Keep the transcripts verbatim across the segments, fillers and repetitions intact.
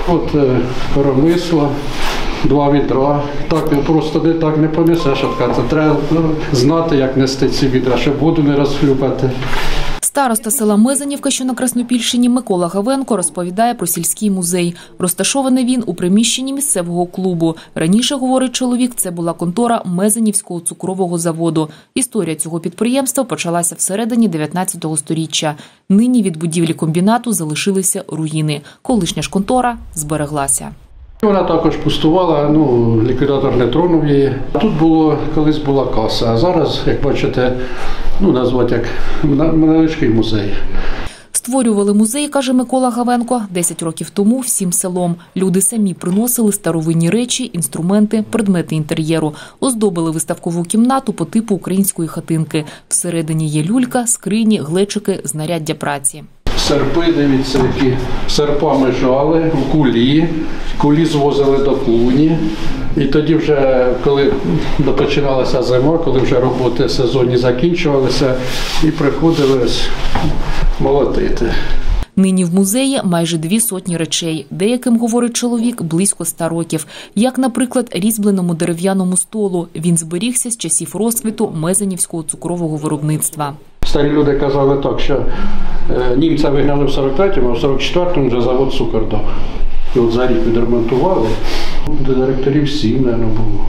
От е, коромисло, два відра. Так просто не так не понесеш. Це треба знати, як нести ці відра, щоб воду не розхлюпати. Староста села Мезенівка, що на Краснопільщині, Микола Гавенко розповідає про сільський музей. Розташований він у приміщенні місцевого клубу. Раніше, говорить чоловік, це була контора Мезенівського цукрового заводу. Історія цього підприємства почалася всередині дев'ятнадцятого сторіччя. Нині від будівлі комбінату залишилися руїни. Колишня ж контора збереглася. Вона також пустувала, ну, ліквідатор не тронув її. Тут було, колись була каса, а зараз, як бачите, ну, назвати як невеличкий музей. Створювали музей, каже Микола Гавенко, десять років тому всім селом. Люди самі приносили старовинні речі, інструменти, предмети інтер'єру. Оздобили виставкову кімнату по типу української хатинки. Всередині є люлька, скрині, глечики, знаряддя праці. Серпи, дивіться, які серпами жали, у кулі, кулі звозили до клуні. І тоді вже, коли починалася зима, коли вже роботи сезонні закінчувалися, і приходили молотити. Нині в музеї майже дві сотні речей. Деяким, говорить чоловік, близько ста років. Як, наприклад, різьбленому дерев'яному столу. Він зберігся з часів розквіту Мезенівського цукрового виробництва. Старі люди казали так, що німця вигнали в сорок третьому, а в сорок четвертому вже завод цукор дав. І от за рік відремонтували. До директорів сім, мабуть, було.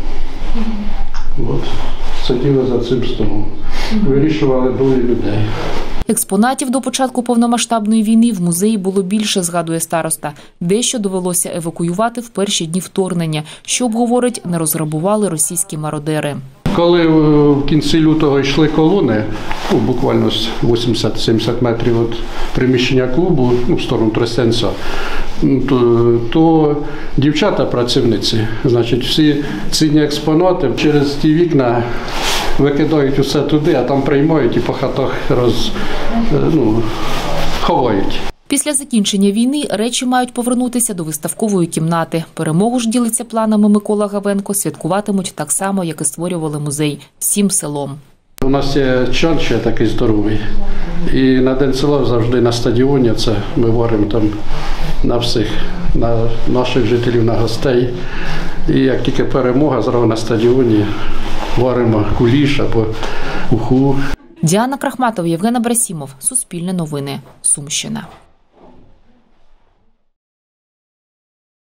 От. Сиділи за цим столом. Вирішували долі людей. Експонатів до початку повномасштабної війни в музеї було більше, згадує староста. Дещо довелося евакуювати в перші дні вторгнення, щоб, говорить, не розграбували російські мародери. Коли в кінці лютого йшли колони, ну, буквально вісімдесят-сімдесят метрів від приміщення клубу, ну, в сторону Тростянця, то, то дівчата-працівниці, значить, всі цінні експонати через ті вікна викидають усе туди, а там приймають і по хатах роз, ну, ховають. Після закінчення війни речі мають повернутися до виставкової кімнати. Перемогу ж, ділиться планами Микола Гавенко, святкуватимуть так само, як і створювали музей – всім селом. У нас є чан ще такий здоровий. І на День села завжди на стадіоні це ми варимо там на всіх, на наших жителів, на гостей. І як тільки перемога, зразу на стадіоні варимо куліш або уху. Діана Крахматова, Євген Абрасімов. Суспільне новини. Сумщина.